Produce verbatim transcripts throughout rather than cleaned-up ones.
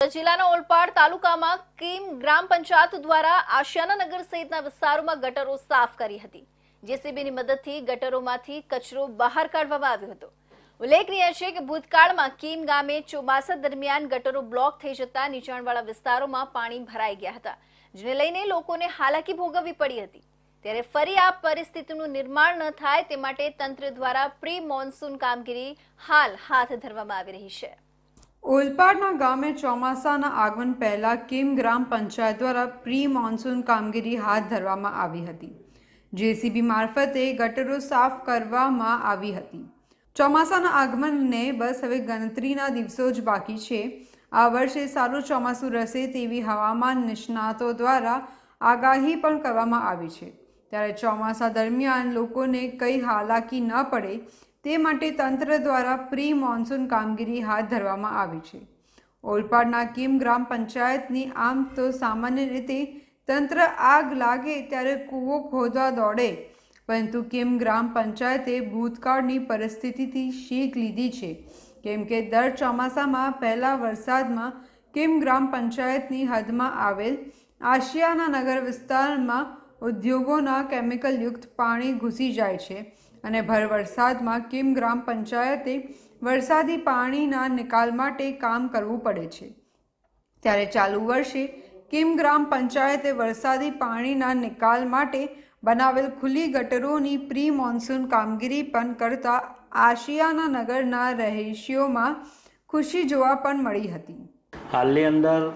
બોટાદ જિલ્લાના ઓલપાડ તાલુકામાં કીમ ગ્રામ પંચાયત દ્વારા આશિયાનાનગર સહિતના વિસ્તારોમાં ગટરો સાફ કરી હતી। જેસીબીની મદદથી ગટરોમાંથી કચરો બહાર કાઢવામાં આવ્યો હતો। ઉલ્લેખનીય છે કે ભૂતકાળમાં કીમ ગામે ચોમાસા દરમિયાન ગટરો બ્લોક થઈ જતા નીચાણવાળા વિસ્તારોમાં પાણી ભરાઈ ગયા હતા, જેને લઈને લોકોને હાલાકી ભોગવવી પડી હતી। ત્યારે ફરી આ પરિસ્થિતિનું નિર્માણ ન થાય તે માટે તંત્ર દ્વારા પ્રી મોન્સૂન કામગીરી હાલ હાથ ધરવામાં આવી રહી છે। ઓલપાડના ગામે ચોમાસાના આગમન પહેલા કીમ ગ્રામ પંચાયત દ્વારા પ્રી મોન્સૂન કામગીરી હાથ ધરવામાં આવી હતી। જેસીબી મારફતે ગટરો સાફ કરવામાં આવી હતી। ચોમાસાના આગમનને બસ હવે ગણતરીના દિવસો જ બાકી છે। આ વર્ષે સારું ચોમાસું રહેશે તેવી હવામાન નિષ્ણાતો દ્વારા આગાહી પણ કરવામાં આવી છે। ત્યારે ચોમાસા દરમિયાન લોકોને કંઈ હાલાકી ન પડે તે માટે તંત્ર દ્વારા પ્રી મોન્સૂન કામગીરી હાથ ધરવામાં આવી છે। ઓલપાડના કીમ ગ્રામ પંચાયતની આમ તો સામાન્ય રીતે તંત્ર આગ લાગે ત્યારે કૂવો ખોદવા દોડે, પરંતુ કીમ ગ્રામ પંચાયતે ભૂતકાળની પરિસ્થિતિથી શીખ લીધી છે, કેમ કે દર ચોમાસામાં પહેલા વરસાદમાં કીમ ગ્રામ પંચાયતની હદમાં આવેલ આશિયાનાનગર વિસ્તારમાં ઉદ્યોગોના કેમિકલયુક્ત પાણી ઘૂસી જાય છે અને ભર વરસાદમાં કીમ ગ્રામ પંચાયતે વરસાદી પાણીના નિકાલ માટે કામ કરવું પડે છે। ત્યારે ચાલુ વર્ષે કીમ ગ્રામ પંચાયતે વરસાદી પાણીના નિકાલ માટે બનાવેલ ખુલ્લી ગટરોની પ્રી મોન્સૂન કામગીરી પણ કરતા આશિયાના નગરના રહીશીઓમાં ખુશી જોવા પણ મળી હતી। હાલની અંદર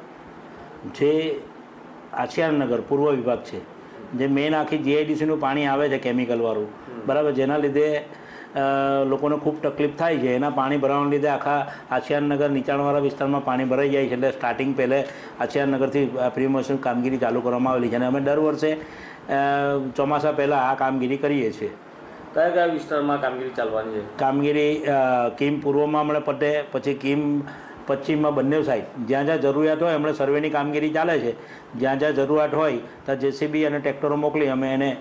જે આશિયાનગર પૂર્વ વિભાગ છે, જે મેન આખી જીઆઈડીસીનું પાણી આવે છે કેમિકલવાળું, બરાબર, જેના લીધે લોકોને ખૂબ તકલીફ થાય છે। એના પાણી ભરાવાના લીધે આખા આશિયાનગર નીચાણવાળા વિસ્તારમાં પાણી ભરાઈ જાય છે। એટલે સ્ટાર્ટિંગ પહેલે આશિયાનગરથી પ્રી મોન્સૂન કામગીરી ચાલુ કરવામાં આવેલી છે અને અમે દર વર્ષે ચોમાસા પહેલાં આ કામગીરી કરીએ છીએ। કયા કયા વિસ્તારમાં કામગીરી ચાલવાની છે? કામગીરી કીમ પૂર્વમાં હમણાં પતે, પછી કીમ પશ્ચિમમાં બંને સાઈડ જ્યાં જ્યાં જરૂરિયાત હોય હમણાં સર્વેની કામગીરી ચાલે છે। જ્યાં જ્યાં જરૂરિયાત હોય ત્યાં જેસીબી અને ટ્રેક્ટરો મોકલી અમે એને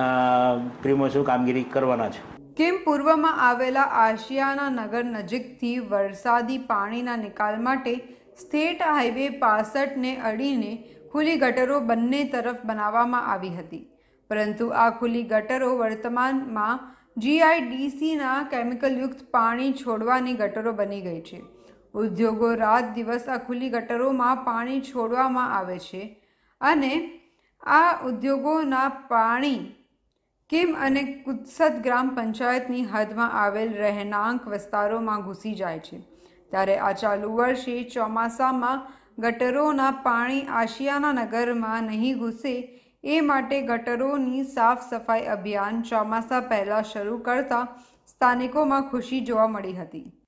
પ્રી મોન્સૂન કામગીરી કરવાના છે। કીમ પૂર્વમાં આવેલા આશિયાના નગર નજીકથી વરસાદી પાણીના નિકાલ માટે સ્ટેટ હાઈવે પાસઠને અડીને ખુલ્લી ગટરો બંને તરફ બનાવવામાં આવી હતી, પરંતુ આ ખુલ્લી ગટરો વર્તમાનમાં જીઆઈડીસીના કેમિકલયુક્ત પાણી છોડવાની ગટરો બની ગઈ છે। ઉદ્યોગો રાત દિવસ આ ખુલ્લી ગટરોમાં પાણી છોડવામાં આવે છે અને આ ઉદ્યોગોના પાણી કીમ અને કુત્સદ ગ્રામ પંચાયતની હદમાં આવેલ રહેણાંક વિસ્તારોમાં ઘૂસી જાય છે। ત્યારે આ ચાલુ વર્ષે ચોમાસામાં ગટરોના પાણી આશિયાના નગરમાં નહીં ઘૂસે એ માટે ગટરોની સાફ સફાઈ અભિયાન ચોમાસા પહેલાં શરૂ કરતા સ્થાનિકોમાં ખુશી જોવા મળી હતી।